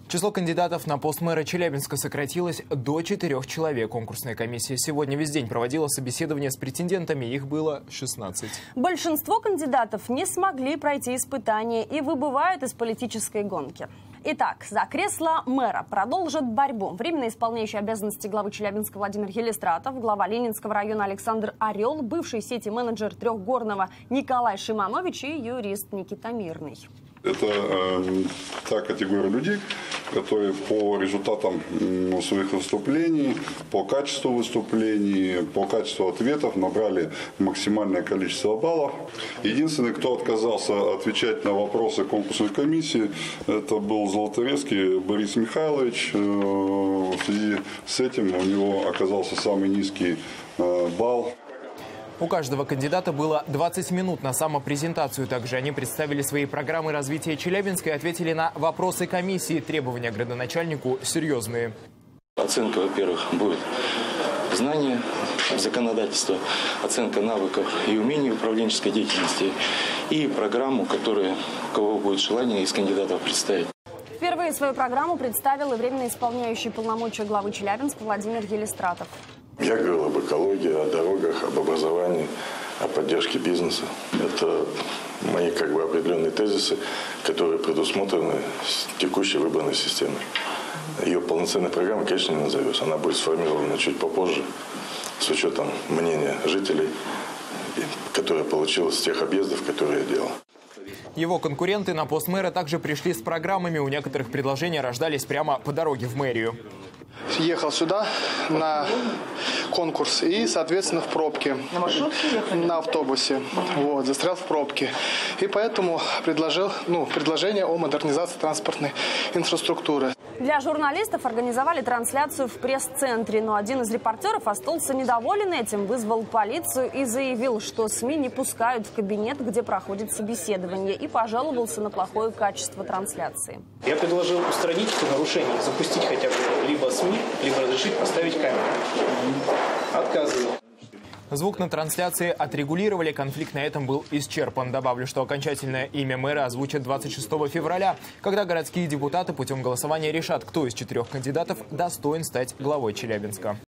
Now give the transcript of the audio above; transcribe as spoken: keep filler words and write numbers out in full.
Число кандидатов на пост мэра Челябинска сократилось до четырех человек. Конкурсная комиссия сегодня весь день проводила собеседование с претендентами. Их было шестнадцать. Большинство кандидатов не смогли пройти испытания и выбывают из политической гонки. Итак, за кресло мэра продолжит борьбу временно исполняющий обязанности главы Челябинска Владимир Елистратов, глава Ленинского района Александр Орел, бывший сети-менеджер Трехгорного Николай Шиманович и юрист Никита Мирный. Это э, та категория людей, которые по результатам э, своих выступлений, по качеству выступлений, по качеству ответов набрали максимальное количество баллов. Единственный, кто отказался отвечать на вопросы конкурсной комиссии, это был Золотаревский Борис Михайлович. Э, в связи с этим у него оказался самый низкий э, балл. У каждого кандидата было двадцать минут на самопрезентацию. Также они представили свои программы развития Челябинска и ответили на вопросы комиссии. Требования к градоначальнику серьезные. Оценка, во-первых, будет знание законодательства, оценка навыков и умений управленческой деятельности и программу, которую, у кого будет желание из кандидатов представить. Впервые свою программу представил и временно исполняющий полномочия главы Челябинска Владимир Елистратов. Я говорил об экологии, о дорогах, об образовании, о поддержке бизнеса. Это мои как бы определенные тезисы, которые предусмотрены текущей выборной системой. Ее полноценной программы, конечно, не назовешь. Она будет сформирована чуть попозже, с учетом мнения жителей, которое получилось с тех объездов, которые я делал. Его конкуренты на пост мэра также пришли с программами. У некоторых предложения рождались прямо по дороге в мэрию. Ехал сюда на конкурс и, соответственно, в пробке. На маршрутке ехали? На автобусе. Вот, застрял в пробке. И поэтому предложил, ну, предложение о модернизации транспортной инфраструктуры. Для журналистов организовали трансляцию в пресс-центре, но один из репортеров остался недоволен этим, вызвал полицию и заявил, что СМИ не пускают в кабинет, где проходит собеседование, и пожаловался на плохое качество трансляции. Я предложил устранить это нарушение, запустить хотя бы либо СМИ, либо разрешить поставить камеру. Отказываю. Звук на трансляции отрегулировали, конфликт на этом был исчерпан. Добавлю, что окончательное имя мэра озвучат двадцать шестого февраля, когда городские депутаты путем голосования решат, кто из четырех кандидатов достоин стать главой Челябинска.